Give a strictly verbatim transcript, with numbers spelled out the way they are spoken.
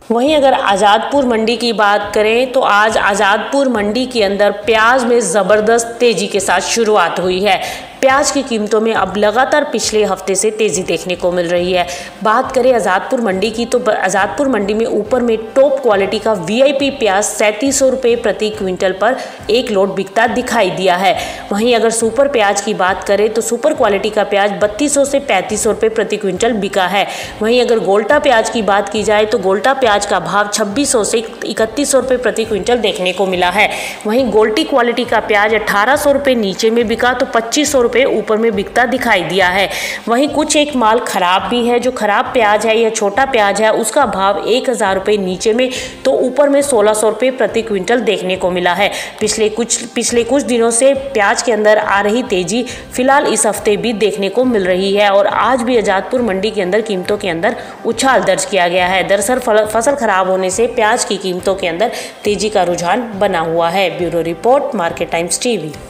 वहीं अगर आज़ादपुर मंडी की बात करें तो आज आज़ादपुर मंडी के अंदर प्याज में ज़बरदस्त तेज़ी के साथ शुरुआत हुई है। प्याज की कीमतों में अब लगातार पिछले हफ्ते से तेज़ी देखने को मिल रही है। बात करें आज़ादपुर मंडी की तो आज़ादपुर मंडी में ऊपर में टॉप क्वालिटी का वीआईपी प्याज सैंतीस सौ रुपये प्रति क्विंटल पर एक लोड बिकता दिखाई दिया है। वहीं अगर सुपर प्याज की बात करें तो सुपर क्वालिटी का प्याज बत्तीस सौ से पैंतीस सौ रुपये प्रति क्विंटल बिका है। वहीं अगर गोल्टा प्याज की बात की जाए तो गोल्टा प्याज का भाव छब्बीस सौ से इकतीस सौ रुपये प्रति क्विंटल देखने को मिला है। वहीं गोल्टी क्वालिटी का प्याज अठारह सौ रुपये नीचे में बिका तो पच्चीस सौ रुपये ऊपर में बिकता दिखाई दिया है। वहीं कुछ एक माल खराब भी है। जो खराब प्याज है या छोटा प्याज है उसका भाव एक हज़ार रुपये नीचे में तो ऊपर में सोलह सौ रुपये प्रति क्विंटल देखने को मिला है। पिछले कुछ पिछले कुछ दिनों से प्याज के अंदर आ रही तेजी फिलहाल इस हफ्ते भी देखने को मिल रही है और आज भी आज़ादपुर मंडी के अंदर कीमतों के अंदर उछाल दर्ज किया गया है। दरअसल फसल खराब होने से प्याज की कीमतों के अंदर तेजी का रुझान बना हुआ है। Bureau report, market times TV.